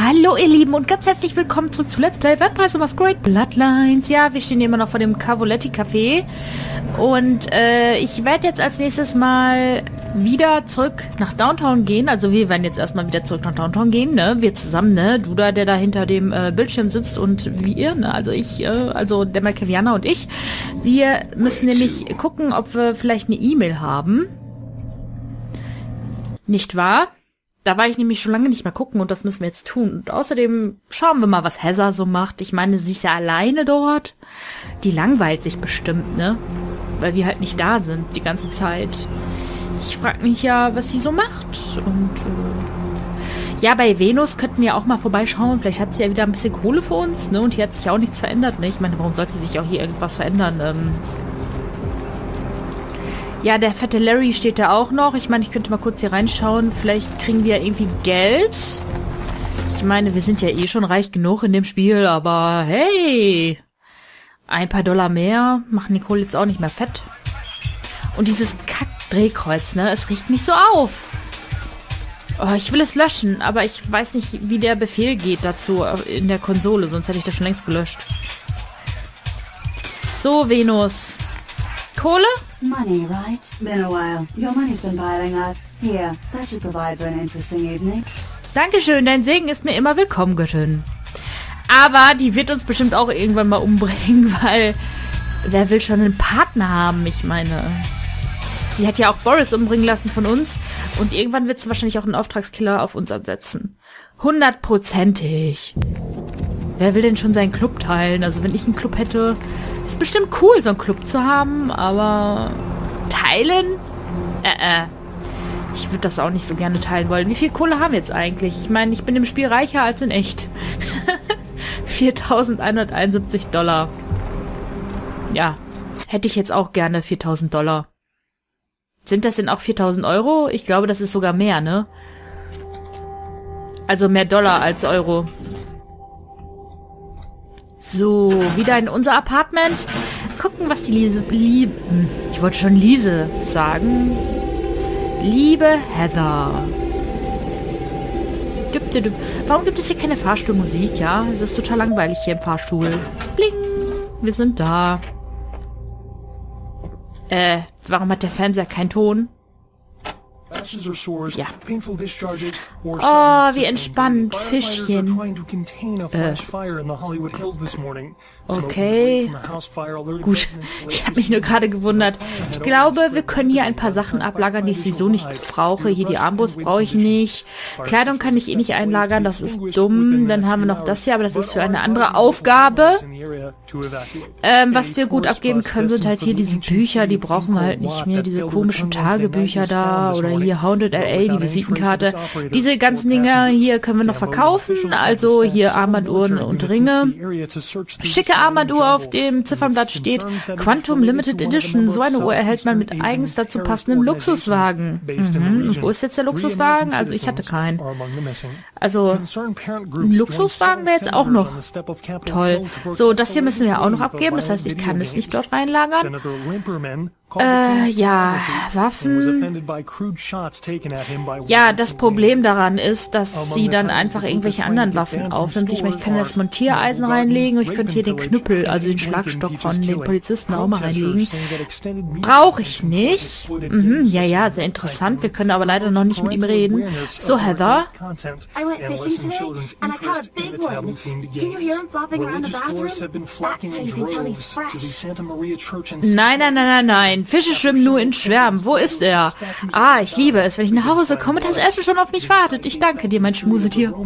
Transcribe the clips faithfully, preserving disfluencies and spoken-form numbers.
Hallo ihr Lieben und ganz herzlich willkommen zurück zu Let's Play Vampire the Masquerade Bloodlines. Ja, wir stehen immer noch vor dem Cavoletti Café und äh, ich werde jetzt als nächstes mal wieder zurück nach Downtown gehen. Also wir werden jetzt erstmal wieder zurück nach Downtown gehen, ne? Wir zusammen, ne? Du da, der da hinter dem äh, Bildschirm sitzt und wie ihr, ne? Also ich, äh, also der Malkavianer und ich. Wir müssen nämlich gucken, ob wir vielleicht eine E-Mail haben. Nicht wahr? Da war ich nämlich schon lange nicht mehr gucken und das müssen wir jetzt tun. Und außerdem schauen wir mal, was Heather so macht. Ich meine, sie ist ja alleine dort. Die langweilt sich bestimmt, ne? Weil wir halt nicht da sind die ganze Zeit. Ich frage mich ja, was sie so macht. Und äh ja, bei Venus könnten wir auch mal vorbeischauen. Vielleicht hat sie ja wieder ein bisschen Kohle für uns, ne? Und hier hat sich auch nichts verändert, ne? Ich meine, warum sollte sich auch hier irgendwas verändern? Ähm Ja, der fette Larry steht da auch noch. Ich meine, ich könnte mal kurz hier reinschauen. Vielleicht kriegen wir irgendwie Geld. Ich meine, wir sind ja eh schon reich genug in dem Spiel, aber hey, ein paar Dollar mehr machen die Kohle jetzt auch nicht mehr fett. Und dieses Kack-Drehkreuz, ne, es riecht mich so auf. Oh, ich will es löschen, aber ich weiß nicht, wie der Befehl geht dazu in der Konsole, sonst hätte ich das schon längst gelöscht. So, Venus. Kohle? Money, right? Been a while. Your money's been piling up. Here, that should provide for an interesting evening. Dankeschön, dein Segen ist mir immer willkommen, Göttin. Aber die wird uns bestimmt auch irgendwann mal umbringen, weil wer will schon einen Partner haben? Ich meine, sie hat ja auch Boris umbringen lassen von uns und irgendwann wird sie wahrscheinlich auch einen Auftragskiller auf uns ansetzen. Hundertprozentig. Wer will denn schon seinen Club teilen? Also wenn ich einen Club hätte, ist bestimmt cool, so einen Club zu haben, aber teilen? Äh, äh. Ich würde das auch nicht so gerne teilen wollen. Wie viel Kohle haben wir jetzt eigentlich? Ich meine, ich bin im Spiel reicher als in echt. viertausendeinhunderteinundsiebzig Dollar. Ja, hätte ich jetzt auch gerne viertausend Dollar. Sind das denn auch viertausend Euro? Ich glaube, das ist sogar mehr, ne? Also mehr Dollar als Euro. So, wieder in unser Apartment. Gucken, was die Lise... Lieb, ich wollte schon Lise sagen. Liebe Heather. Düpp, düpp, düpp. Warum gibt es hier keine Fahrstuhlmusik, ja? Es ist total langweilig hier im Fahrstuhl. Bling, wir sind da. Äh, warum hat der Fernseher keinen Ton? Ja. Oh, wie entspannt. Fischchen. Äh. Okay. Gut. Ich habe mich nur gerade gewundert. Ich glaube, wir können hier ein paar Sachen ablagern, die ich sowieso nicht brauche. Hier die Armbrust brauche ich nicht. Kleidung kann ich eh nicht einlagern. Das ist dumm. Dann haben wir noch das hier, aber das ist für eine andere Aufgabe. Ähm, was wir gut abgeben können, sind halt hier diese Bücher. Die brauchen wir halt nicht mehr. Diese komischen Tagebücher da. Oder hier Haunted L A, die Visitenkarte. Diese ganzen Dinger hier können wir noch verkaufen. Also hier Armbanduhren und Ringe. Schicke Armbanduhr, auf dem Ziffernblatt steht Quantum Limited Edition. So eine Uhr erhält man mit eigens dazu passendem Luxuswagen. Mhm. Und wo ist jetzt der Luxuswagen? Also ich hatte keinen. Also ein Luxuswagen wäre jetzt auch noch toll. So, das hier müssen wir auch noch abgeben. Das heißt, ich kann es nicht dort reinlagern. Äh, ja, Waffen. Ja, das Problem daran ist, dass sie dann einfach irgendwelche anderen Waffen aufnimmt. Ich meine, ich kann das Montiereisen reinlegen und ich könnte hier den Knüppel, also den Schlagstock von den Polizisten auch mal reinlegen. Brauche ich nicht. Mhm, ja, ja, sehr interessant. Wir können aber leider noch nicht mit ihm reden. So, Heather. Nein, nein, nein, nein, nein. Fische schwimmen nur in Schwärmen. Wo ist er? Ah, ich liebe es, wenn ich nach Hause komme, das Essen schon auf mich wartet. Ich danke dir, mein Schmusetier.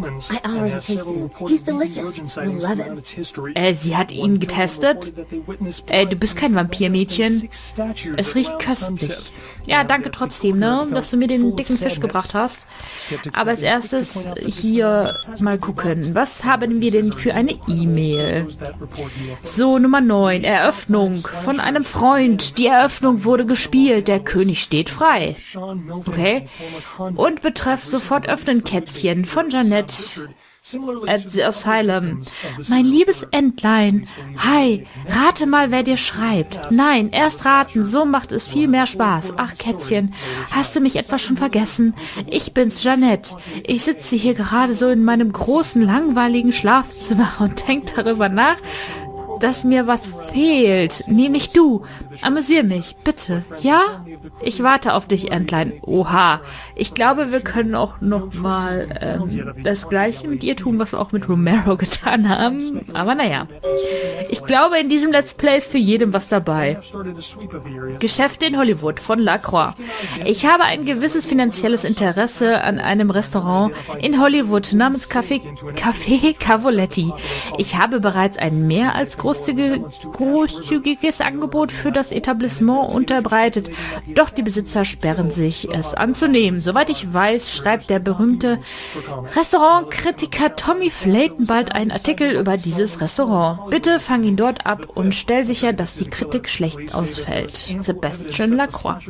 Äh, sie hat ihn getestet? Äh, du bist kein Vampirmädchen. Es riecht köstlich. Ja, danke trotzdem, ne, dass du mir den dicken Fisch gebracht hast. Aber als erstes hier mal gucken. Was haben wir denn für eine E-Mail? So, Nummer neun. Eröffnung von einem Freund. Die Eröffnung wurde gespielt. Der König steht frei. Okay. Und betreff sofort öffnen Kätzchen von Jeanette. at the Asylum. Mein liebes Entlein. Hi, rate mal, wer dir schreibt. Nein, erst raten, so macht es viel mehr Spaß. Ach, Kätzchen, hast du mich etwa schon vergessen? Ich bin's, Jeanette. Ich sitze hier gerade so in meinem großen, langweiligen Schlafzimmer und denk darüber nach, dass mir was fehlt, nämlich du. Amüsier mich, bitte, ja? Ich warte auf dich, Entlein. Oha, ich glaube, wir können auch noch mal ähm, das Gleiche mit ihr tun, was wir auch mit Romero getan haben. Aber naja, ich glaube, in diesem Let's Play ist für jedem was dabei. Geschäfte in Hollywood von Lacroix. Ich habe ein gewisses finanzielles Interesse an einem Restaurant in Hollywood namens Café, Café Cavoletti. Ich habe bereits ein mehr als großzügige, großzügiges Angebot für das Etablissement unterbreitet, doch die Besitzer sperren sich, es anzunehmen. Soweit ich weiß, schreibt der berühmte Restaurantkritiker Tommy Flayton bald einen Artikel über dieses Restaurant. Bitte fang ihn dort ab und stell sicher, dass die Kritik schlecht ausfällt. Sebastian Lacroix.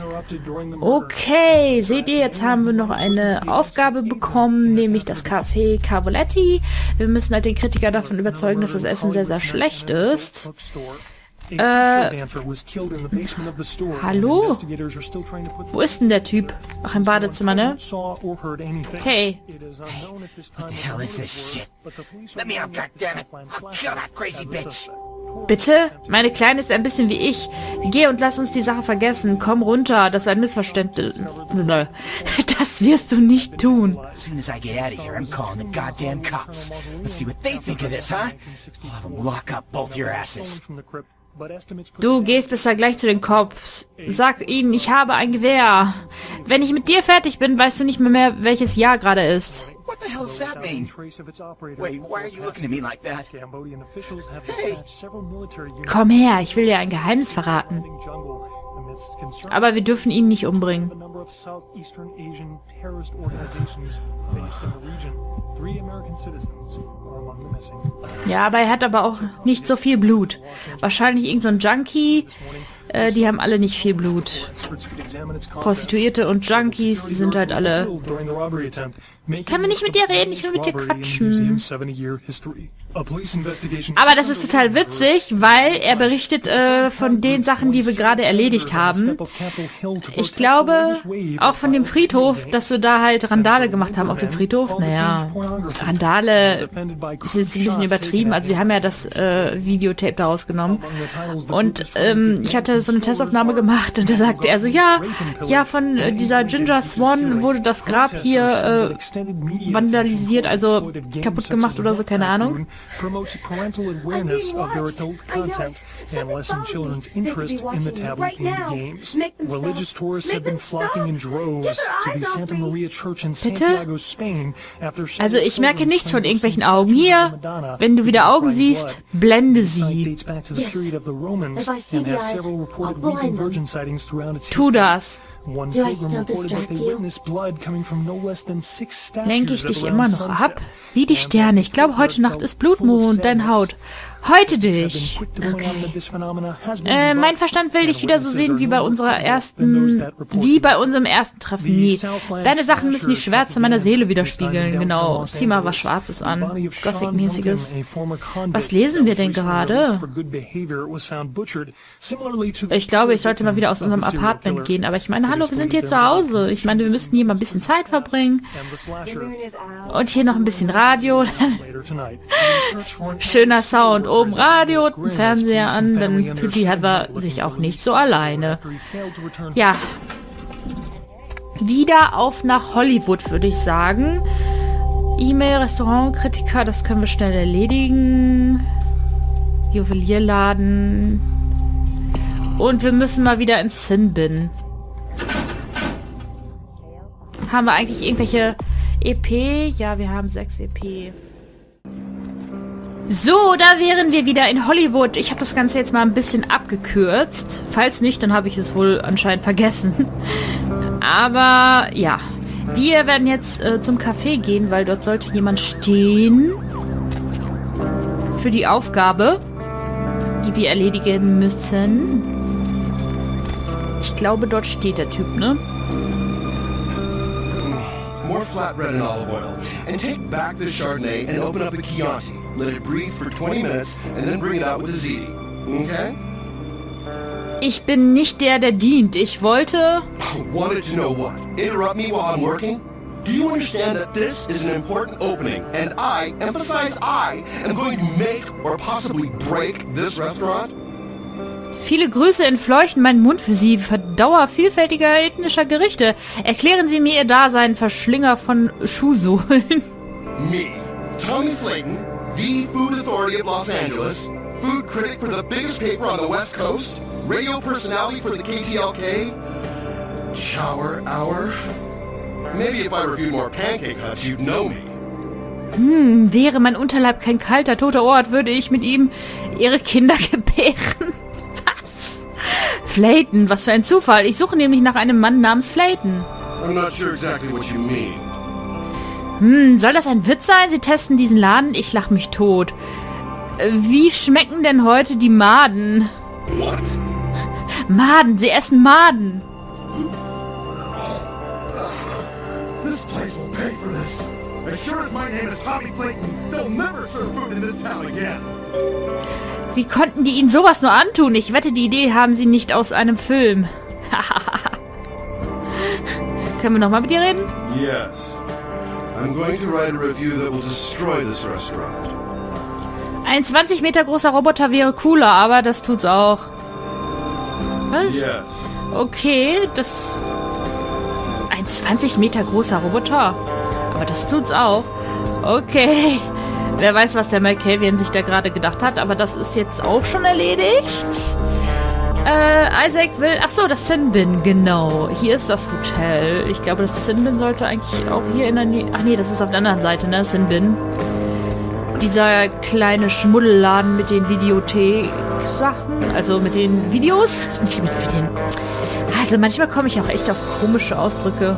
Okay, seht ihr, jetzt haben wir noch eine Aufgabe bekommen, nämlich das Café Cavoletti. Wir müssen halt den Kritiker davon überzeugen, dass das Essen sehr, sehr schlecht ist. Äh, hallo? Wo ist denn der Typ? Ach, im Badezimmer, ne? Hey. What the hell is this shit? Let me out, goddammit! I'll kill that crazy bitch! Bitte? Meine Kleine ist ein bisschen wie ich. Geh und lass uns die Sache vergessen. Komm runter. Das war ein Missverständnis. Das wirst du nicht tun. As soon as I get out of here, I'm calling the goddamn cops. Let's see what they think of this, huh? I'll have them lock up both your asses. Du gehst besser gleich zu den Cops. Sag ihnen, ich habe ein Gewehr. Wenn ich mit dir fertig bin, weißt du nicht mehr, mehr welches Jahr gerade ist. What the hell does that mean? Wait, why are you looking at me like that? Hey! Komm her, ich will dir ein Geheimnis verraten. Aber wir dürfen ihn nicht umbringen. Ja, aber er hat aber auch nicht so viel Blut. Wahrscheinlich irgend so ein Junkie. Äh, die haben alle nicht viel Blut. Prostituierte und Junkies, die sind halt alle... Können wir nicht mit dir reden? Ich will mit dir quatschen. Aber das ist total witzig, weil er berichtet äh, von den Sachen, die wir gerade erledigt haben. Ich glaube, auch von dem Friedhof, dass wir da halt Randale gemacht haben auf dem Friedhof. Naja, Randale ist jetzt ein bisschen übertrieben. Also wir haben ja das äh, Videotape da rausgenommen. Und ähm, ich hatte so eine Testaufnahme gemacht und da sagte er so, ja, ja, von äh, dieser Ginger Swan wurde das Grab hier äh, vandalisiert, also kaputt gemacht oder so, keine Ahnung. Promotes parental awareness of their adult content and lessen children's interest in the tablet-themed games. Religious tourists have been flocking in droves to the Santa Maria Church in Santiago, Spain after... Also ich merke nichts von irgendwelchen Augen. Hier, wenn du wieder Augen siehst, blende sie. Tu das. Lenke ich dich immer noch ab? Wie die Sterne. Ich glaube, heute Nacht ist Blutmond, deine Haut. Heute dich. Okay. Äh, mein Verstand will dich wieder so sehen wie bei unserer ersten, wie bei unserem ersten Treffen. Nie. Deine Sachen müssen die Schwärze meiner Seele widerspiegeln. Genau. Zieh mal was Schwarzes an. Gothic-mäßiges. Was lesen wir denn gerade? Ich glaube, ich sollte mal wieder aus unserem Apartment gehen. Aber ich meine, hallo, wir sind hier zu Hause. Ich meine, wir müssten hier mal ein bisschen Zeit verbringen. Und hier noch ein bisschen Radio. Schöner Sound. Oben Radio und einen Fernseher an, dann fühlt die Heather sich auch nicht so alleine. Ja. Wieder auf nach Hollywood, würde ich sagen. E-Mail, Restaurantkritiker, das können wir schnell erledigen. Juwelierladen. Und wir müssen mal wieder ins Sin Bin. Haben wir eigentlich irgendwelche E P? Ja, wir haben sechs E P. So, da wären wir wieder in Hollywood. Ich habe das Ganze jetzt mal ein bisschen abgekürzt. Falls nicht, dann habe ich es wohl anscheinend vergessen. Aber ja, wir werden jetzt äh, zum Café gehen, weil dort sollte jemand stehen für die Aufgabe, die wir erledigen müssen. Ich glaube, dort steht der Typ, ne? More more flatbread and olive oil. And take back this Chardonnay and open up a Chianti. Let it breathe for twenty minutes and then bring it out with a ziti. Okay? Ich bin nicht der, der dient. Ich wollte... Wanted to know what? Interrupt me while I'm working? Do you understand that this is an important opening, and I, emphasize I, am going to make or possibly break this restaurant? Viele Grüße entfleuchten meinen Mund für Sie, Verdauer vielfältiger ethnischer Gerichte. Erklären Sie mir Ihr Dasein, Verschlinger von Schuhsohlen. Me, Tommy Flayton, the Food Authority of Los Angeles, food critic for the biggest paper on the West Coast, radio personality for the K T L K, Shower Hour. Maybe if I reviewed more Pancake Huts, you'd know me. Hm, wäre mein Unterleib kein kalter, toter Ort, würde ich mit ihm ihre Kinder gebären. Was? Flayton, was für ein Zufall. Ich suche nämlich nach einem Mann namens Flayton. I'm not sure exactly what you mean. Hm, soll das ein Witz sein? Sie testen diesen Laden? Ich lach mich tot. Wie schmecken denn heute die Maden? What? Maden, sie essen Maden. This place will pay for this. As sure as my name is Tommy Flayton, they'll never serve food in this town again. Wie konnten die ihnen sowas nur antun? Ich wette, die Idee haben sie nicht aus einem Film. Können wir nochmal mit dir reden? Yes. I'm going to write a review that will destroy this restaurant. Ein zwanzig Meter großer Roboter wäre cooler, aber das tut's auch. Was? Yes. Okay, das... Ein zwanzig Meter großer Roboter. Aber das tut's auch. Okay. Wer weiß, was der Malkavian sich da gerade gedacht hat, aber das ist jetzt auch schon erledigt. Äh, Isaac will... Ach so, das Sin-Bin, genau. Hier ist das Hotel. Ich glaube, das Sin-Bin sollte eigentlich auch hier in der Nähe... Ach nee, das ist auf der anderen Seite, ne? Sin-Bin. Dieser kleine Schmuddelladen mit den Videothek-Sachen. Also mit den Videos. Nicht mit den... Also manchmal komme ich auch echt auf komische Ausdrücke.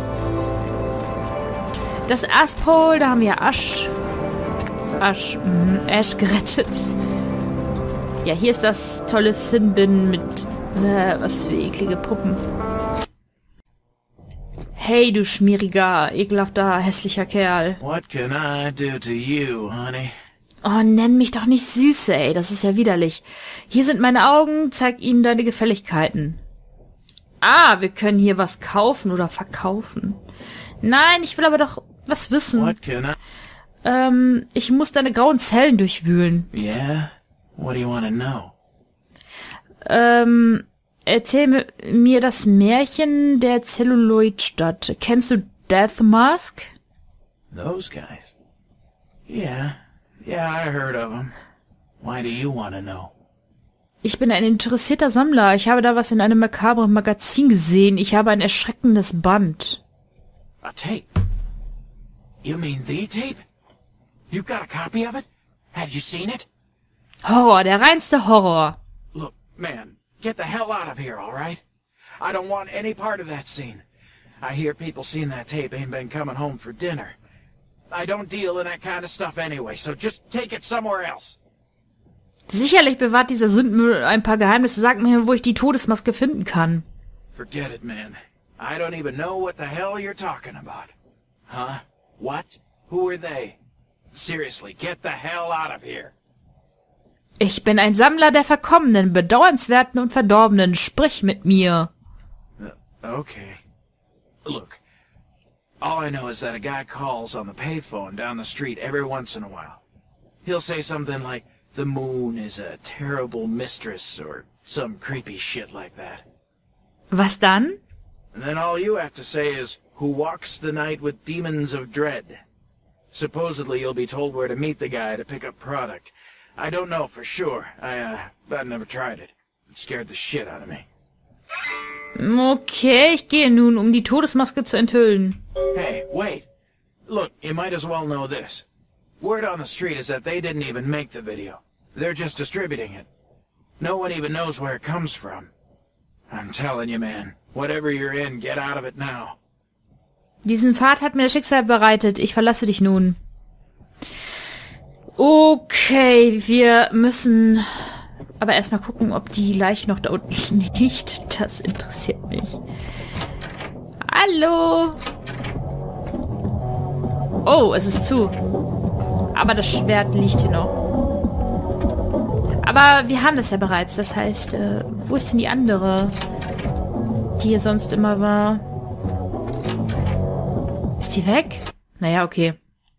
Das Asphole, da haben wir Asch... Asch... Mh, Ash gerettet. Ja, hier ist das tolle Sin-Bin mit... Äh, was für eklige Puppen. Hey, du schmieriger, ekelhafter, hässlicher Kerl. What can I do to you, honey? Oh, nenn mich doch nicht Süße, ey, das ist ja widerlich. Hier sind meine Augen, zeig ihnen deine Gefälligkeiten. Ah, wir können hier was kaufen oder verkaufen. Nein, ich will aber doch was wissen. What can I... Ähm, ich muss deine grauen Zellen durchwühlen. Yeah? What do you want to know? Ähm, erzähl mir, mir das Märchen der Celluloidstadt. Kennst du Death Mask? Those guys? Yeah. Yeah, I heard of them. Why do you want to know? Ich bin ein interessierter Sammler. Ich habe da was in einem makabren Magazin gesehen. Ich habe ein erschreckendes Band. A tape? You mean the tape? You've got a copy of it? Have you seen it? Horror, der reinste Horror. Look, man, get the hell out of here, all right? I don't want any part of that scene. I hear people seeing that tape ain't been coming home for dinner. I don't deal in that kind of stuff anyway, so just take it somewhere else. Sicherlich bewahrt dieser Sündmüll ein paar Geheimnisse. Sag mir, wo ich die Todesmaske finden kann. Forget it, man. I don't even know what the hell you're talking about. Huh? What? Who are they? Seriously, get the hell out of here. Ich bin ein Sammler der Verkommenen, Bedauernswerten und Verdorbenen. Sprich mit mir. Uh, okay. Look, all I know is that a guy calls on the payphone down the street every once in a while. He'll say something like, the moon is a terrible mistress, or some creepy shit like that. Was dann? And then all you have to say is, who walks the night with demons of dread. Supposedly you'll be told where to meet the guy to pick up product. I don't know for sure. I, uh, I've never tried it. It scared the shit out of me. Okay, ich gehe nun, um die Todesmaske zu enthüllen. Hey, wait. Look, you might as well know this. Word on the street is that they didn't even make the video. They're just distributing it. No one even knows where it comes from. I'm telling you, man. Whatever you're in, get out of it now. Diesen Pfad hat mir das Schicksal bereitet. Ich verlasse dich nun. Okay, wir müssen aber erstmal gucken, ob die Leiche noch da unten liegt. Das interessiert mich. Hallo? Oh, es ist zu. Aber das Schwert liegt hier noch. Aber wir haben das ja bereits. Das heißt, äh, wo ist denn die andere, die hier sonst immer war? Ist die weg? Naja, okay.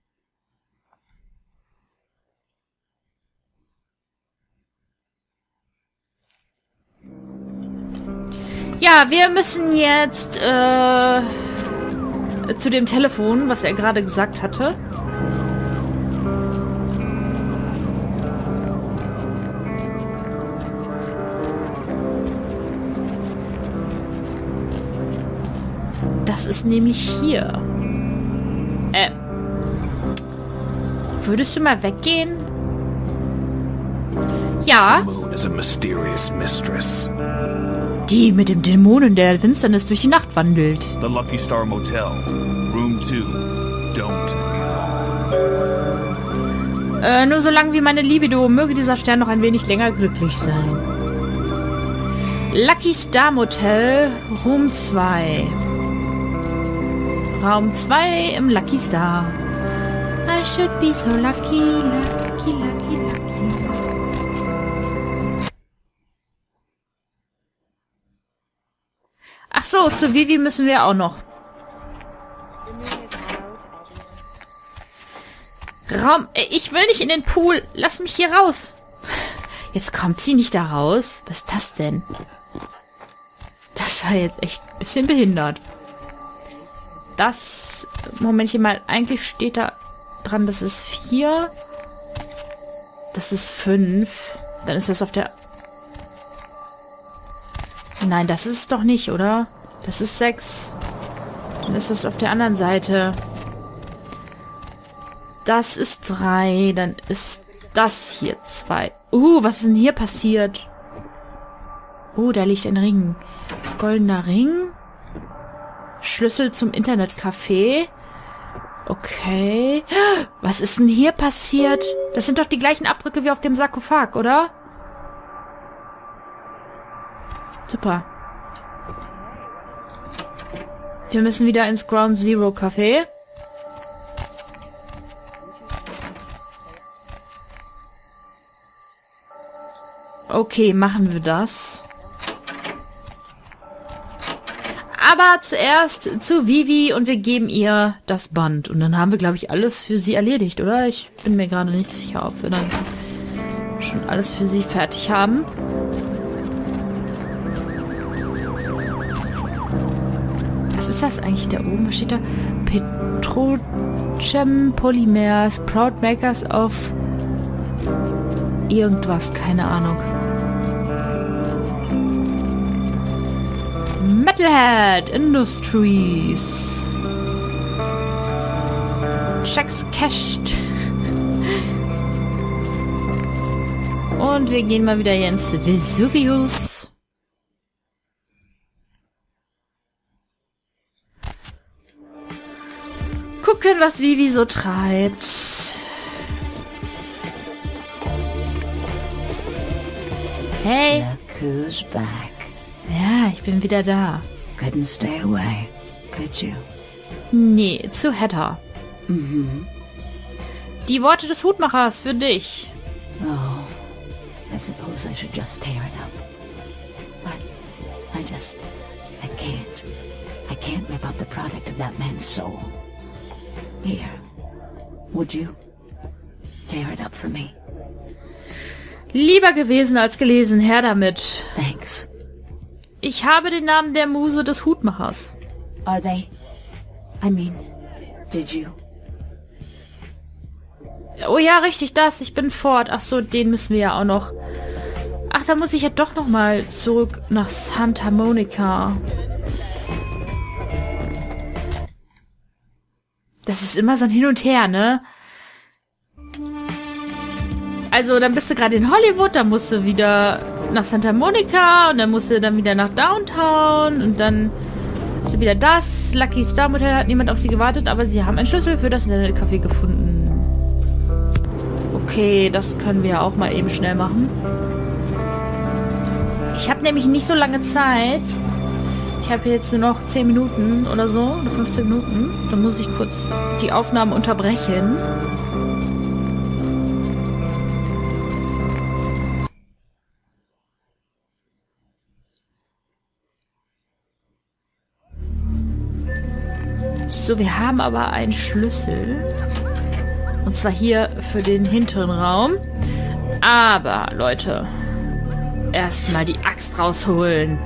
Ja, wir müssen jetzt äh, zu dem Telefon, was er gerade gesagt hatte. Das ist nämlich hier. Äh. Würdest du mal weggehen? Ja. Moon is a mysterious mistress. Die mit dem Dämonen der Finsternis durch die Nacht wandelt. The Lucky Star Motel. Room two. Don't be long. Äh, nur so lang wie meine Libido, möge dieser Stern noch ein wenig länger glücklich sein. Lucky Star Motel, Room zwei. Raum zwei im Lucky Star. I should be so lucky, lucky, lucky, lucky. Ach so, zu Vivi müssen wir auch noch. Raum... Ich will nicht in den Pool. Lass mich hier raus. Jetzt kommt sie nicht da raus. Was ist das denn? Das war jetzt echt ein bisschen behindert. Das... Momentchen mal. Eigentlich steht da dran, das ist vier. Das ist fünf. Dann ist das auf der... Nein, das ist es doch nicht, oder? Das ist sechs. Dann ist das auf der anderen Seite. Das ist drei. Dann ist das hier zwei. Uh, was ist denn hier passiert? Uh, da liegt ein Ring. Goldener Ring. Schlüssel zum Internetcafé. Okay. Was ist denn hier passiert? Das sind doch die gleichen Abdrücke wie auf dem Sarkophag, oder? Super. Wir müssen wieder ins Ground Zero Café. Okay, machen wir das. Aber zuerst zu Vivi und wir geben ihr das Band. Und dann haben wir, glaube ich, alles für sie erledigt, oder? Ich bin mir gerade nicht sicher, ob wir dann schon alles für sie fertig haben. Was ist das eigentlich da oben? Was steht da? Petrochem Polymers, Proud Makers of irgendwas, keine Ahnung. Metalhead Industries. Checks cashed. Und wir gehen mal wieder hier ins Vesuvius. Gucken, was Vivi so treibt. Hey. Look who's back. Ja, ich bin wieder da. Couldn't stay away, could you? Nee, zu Hedda. Mhm. Die Worte des Hutmachers für dich. Oh, I suppose I should just tear it up. But I just... I can't. I can't rip up the product of that man's soul. Here, would you tear it up for me? Lieber gewesen als gelesen, her damit. Thanks. Ich habe den Namen der Muse des Hutmachers. Are they? I mean, did you? Oh ja, richtig, das. Ich bin fort. Ach so, den müssen wir ja auch noch. Ach, da muss ich ja doch noch mal zurück nach Santa Monica. Das ist immer so ein Hin und Her, ne? Also, dann bist du gerade in Hollywood, dann musst du wieder nach Santa Monica und dann musst du dann wieder nach Downtown und dann ist wieder das. Lucky Star Motel hat niemand auf sie gewartet, aber sie haben einen Schlüssel für das Internetcafé gefunden. Okay, das können wir auch mal eben schnell machen. Ich habe nämlich nicht so lange Zeit. Ich habe jetzt nur noch zehn Minuten oder so, oder fünfzehn Minuten. Dann muss ich kurz die Aufnahmen unterbrechen. So, wir haben aber einen Schlüssel. Und zwar hier für den hinteren Raum. Aber, Leute, erstmal die Axt rausholen.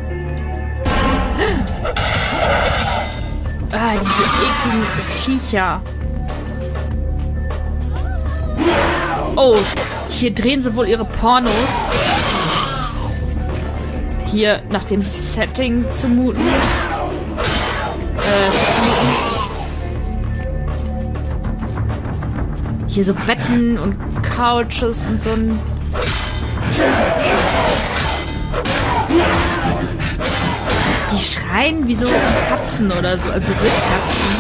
Ah, diese ekligen Viecher. Oh, hier drehen sie wohl ihre Pornos. Hier nach dem Setting zumuten. Äh, zumuten. Hier so Betten und Couches und so ein... Die schreien wie so Katzen oder so, also Wildkatzen.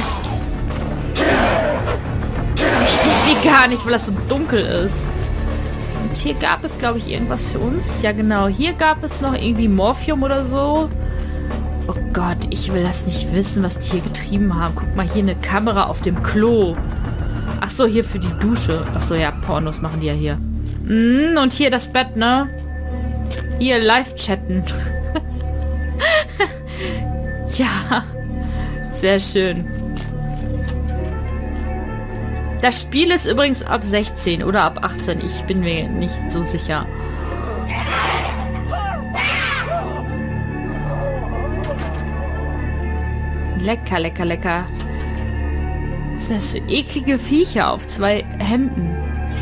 Ich sehe die gar nicht, weil das so dunkel ist. Und hier gab es, glaube ich, irgendwas für uns. Ja, genau. Hier gab es noch irgendwie Morphium oder so. Oh Gott, ich will das nicht wissen, was die hier getrieben haben. Guck mal, hier eine Kamera auf dem Klo. Ach so, hier für die Dusche. Ach so, ja, Pornos machen die ja hier. Mm, und hier das Bett, ne? Hier live chatten. Ja, sehr schön. Das Spiel ist übrigens ab sechzehn oder ab achtzehn. Ich bin mir nicht so sicher. Lecker, lecker, lecker. Was sind das für eklige Viecher auf zwei Händen?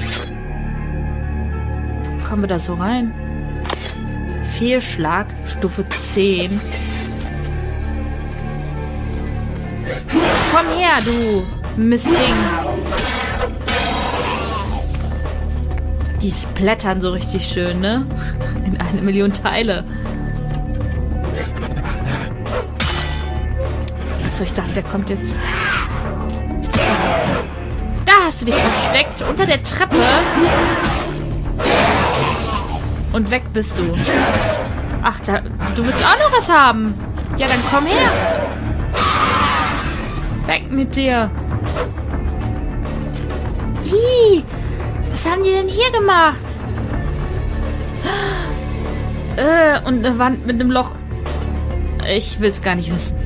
Kommen wir da so rein? Fehlschlag, Stufe zehn. Komm her, du Mistding. Die splattern so richtig schön, ne? In eine Million Teile. Achso, ich dachte, der kommt jetzt... Da hast du dich versteckt, unter der Treppe. Und weg bist du. Ach, da, du willst auch noch was haben. Ja, dann komm her. Weg mit dir. Ih, was haben die denn hier gemacht? Äh, und eine Wand mit einem Loch. Ich will's gar nicht wissen.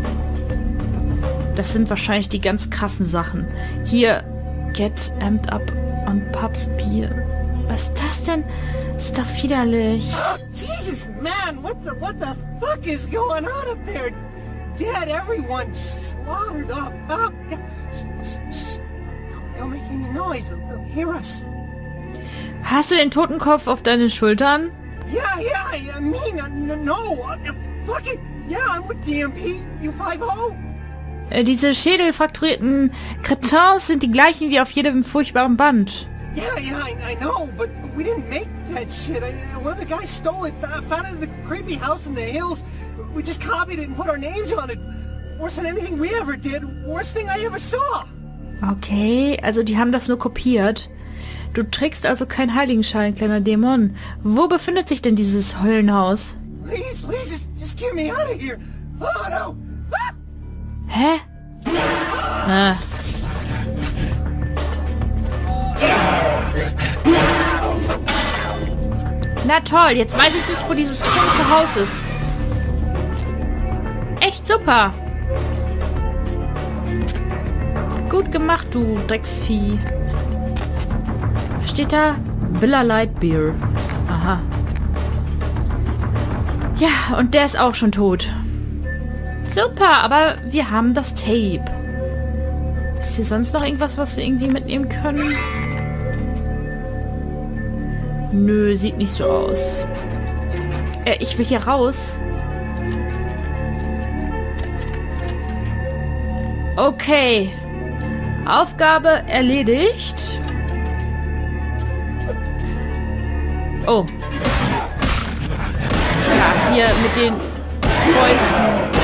Das sind wahrscheinlich die ganz krassen Sachen. Hier, get amped up on Pubs Bier. Was ist das denn? Das ist doch widerlich. Jesus, man, what the what the fuck is going on up there? Dead, everyone slaughtered up. Oh, shh, shh. Don't make any noise. They'll hear us. Hast du den Totenkopf auf deinen Schultern? Yeah, yeah, I mean, uh, no, uh, fuck it. Yeah, I'm with D M P, U fünf O. Äh, diese schädelfrakturierten Cretins sind die gleichen wie auf jedem furchtbaren Band. Yeah, yeah, I, I know, but we didn't make that shit. I, one of the guys stole it, found it in the creepy house in the hills. We just copied it and put our names on it. Worse than anything we ever did. Worst thing I ever saw. Okay, also die haben das nur kopiert. Du trägst also keinen Heiligenschein, kleiner Dämon. Wo befindet sich denn dieses Höllenhaus? Please, please, just, just get me out of here. Oh, no. Ah! Hä? Ah. Na toll, jetzt weiß ich nicht, wo dieses komische Haus ist. Echt super. Gut gemacht, du Drecksvieh. Was steht da? Villa Light Beer. Aha. Ja, und der ist auch schon tot. Super, aber wir haben das Tape. Ist hier sonst noch irgendwas, was wir irgendwie mitnehmen können? Nö, sieht nicht so aus. Äh, ich will hier raus. Okay. Aufgabe erledigt. Oh. Ja, hier mit den Fäusten.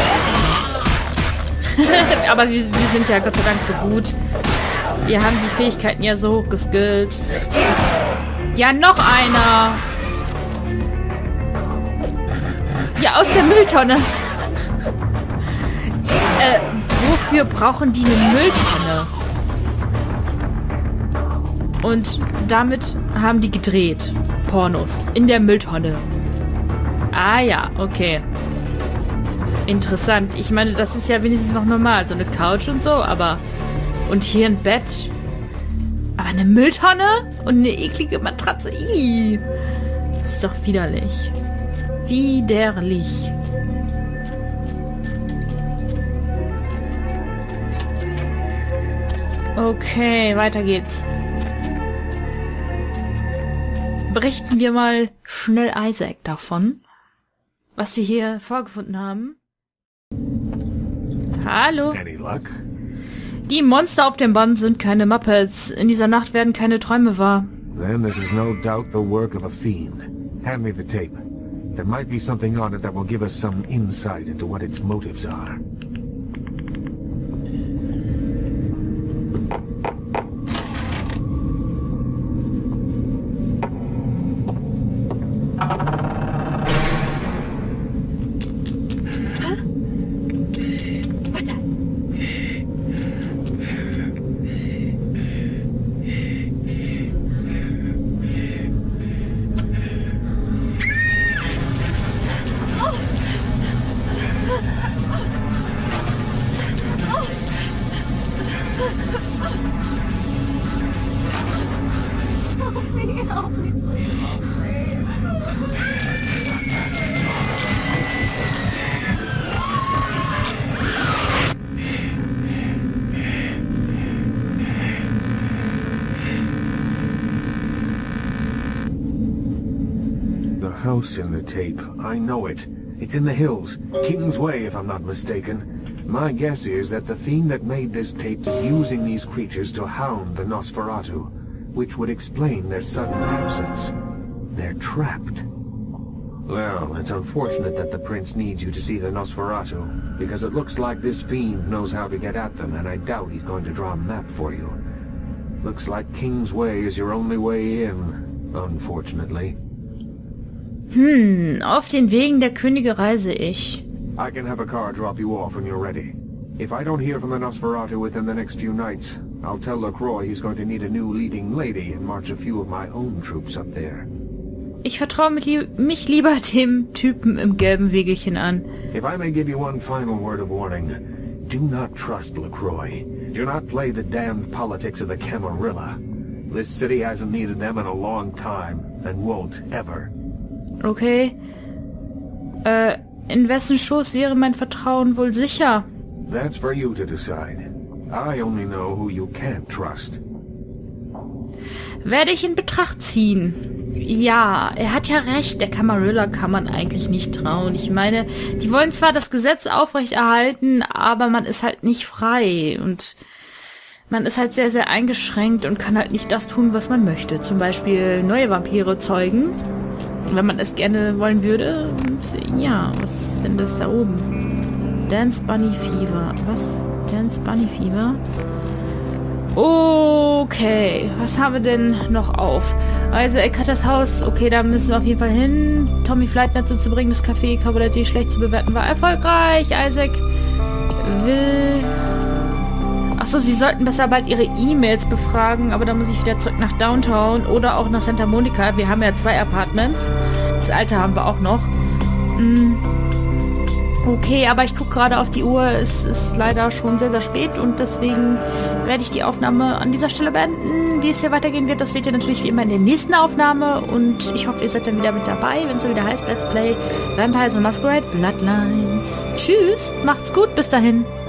Aber wir, wir sind ja Gott sei Dank so gut. Wir haben die Fähigkeiten ja so hochgeskillt. Ja, noch einer. Ja, aus der Mülltonne. Äh, wofür brauchen die eine Mülltonne? Und damit haben die gedreht. Pornos. In der Mülltonne. Ah ja, okay. Interessant. Ich meine, das ist ja wenigstens noch normal. So eine Couch und so, aber... Und hier ein Bett. Aber eine Mülltonne? Und eine eklige Matratze? Ih. Das ist doch widerlich. Widerlich. Okay, weiter geht's. Berichten wir mal schnell Isaac davon, was wir hier vorgefunden haben. Hallo. Any luck? Die Monster auf dem Band sind keine Muppets. In dieser Nacht werden keine Träume wahr. Then this is no doubt the work of a fiend. Hand me the tape. There might be something on it that will give us some insight into what its motives are. House in the tape. I know it. It's in the hills. King's Way, if I'm not mistaken. My guess is that the fiend that made this tape is using these creatures to hound the Nosferatu, which would explain their sudden absence. They're trapped. Well, it's unfortunate that the prince needs you to see the Nosferatu, because it looks like this fiend knows how to get at them, and I doubt he's going to draw a map for you. Looks like King's Way is your only way in, unfortunately. Hm, auf den Wegen der Könige reise ich. I can have a car drop you off when you're ready. If I don't hear from the Nosferatu within the next few nights, I'll tell LaCroix he's going to need a new leading lady and march a few of my own troops up there. Ich vertraue mich lieber dem Typen im gelben Wegelchen an. If I may give you one final word of warning, do not trust LaCroix. Do not play the damned politics of the Camarilla. This city hasn't needed them in a long time, and won't ever. Okay. Äh, in wessen Schoß wäre mein Vertrauen wohl sicher? That's for you to decide. I only know who you can't trust. Werde ich in Betracht ziehen. Ja, er hat ja recht, der Camarilla kann man eigentlich nicht trauen. Ich meine, die wollen zwar das Gesetz aufrechterhalten, aber man ist halt nicht frei und man ist halt sehr, sehr eingeschränkt und kann halt nicht das tun, was man möchte. Zum Beispiel neue Vampire zeugen, wenn man es gerne wollen würde. Und ja, was ist denn das da oben? Dance Bunny Fever. Was? Dance Bunny Fever? Okay, was haben wir denn noch auf? Also, er hat das Haus. Okay, da müssen wir auf jeden Fall hin. Tommy Fleitner dazu zu bringen, das Café Cabaret schlecht zu bewerten, war erfolgreich. Isaac will... Achso, sie sollten besser bald ihre E-Mails befragen, aber da muss ich wieder zurück nach Downtown oder auch nach Santa Monica. Wir haben ja zwei Apartments. Das alte haben wir auch noch. Okay, aber ich gucke gerade auf die Uhr. Es ist leider schon sehr, sehr spät und deswegen werde ich die Aufnahme an dieser Stelle beenden. Wie es hier weitergehen wird, das seht ihr natürlich wie immer in der nächsten Aufnahme und ich hoffe, ihr seid dann wieder mit dabei, wenn es wieder heißt Let's Play Vampire the Masquerade Bloodlines. Tschüss, macht's gut, bis dahin.